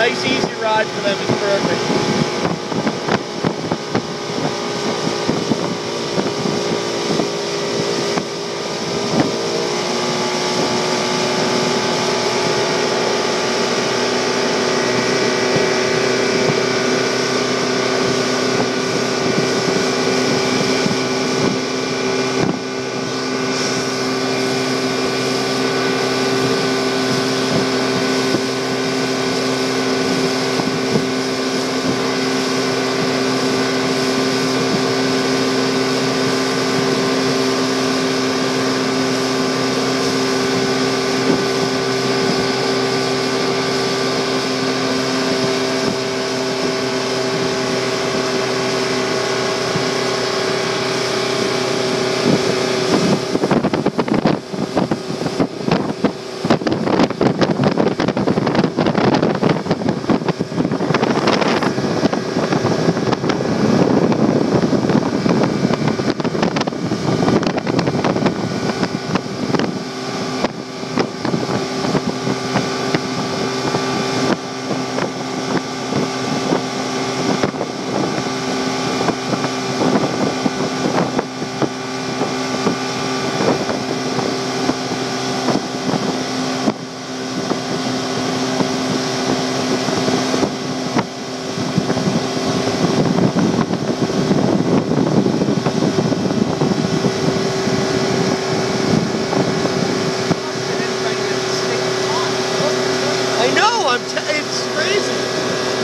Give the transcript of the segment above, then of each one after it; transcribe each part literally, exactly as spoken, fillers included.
Nice easy ride for them is perfect. I know, I'm t it's crazy.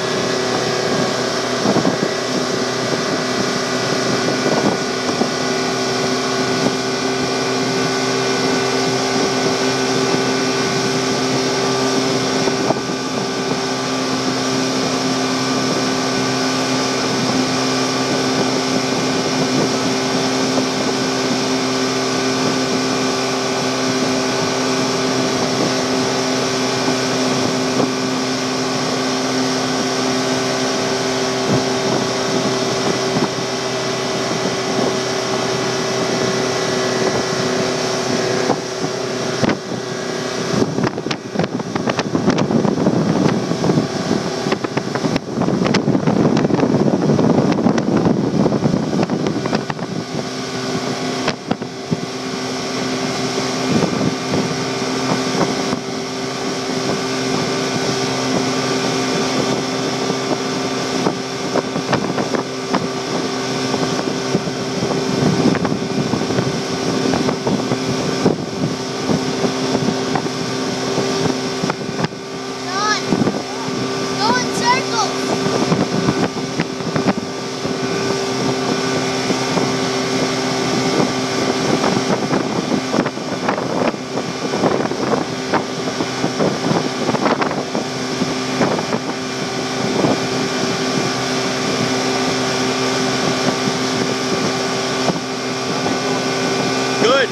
Good.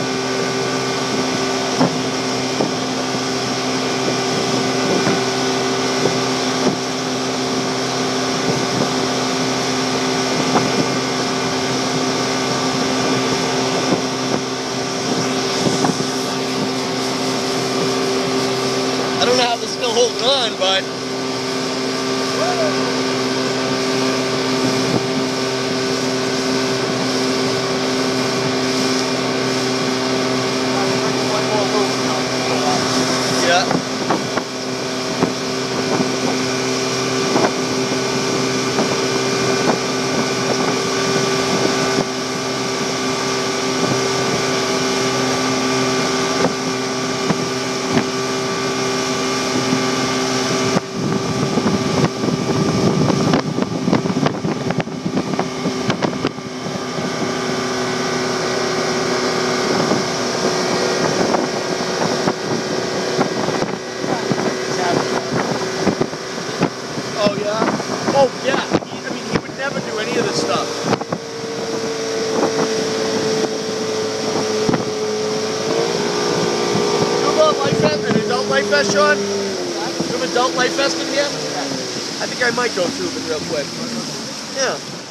I don't know how this still holds on, but yeah. Oh yeah? Oh yeah. He, I mean, he would never do any of this stuff. You have a life vest, an adult life vest, Sean? You have an adult life vest in here? I think I might go through it real quick. Yeah.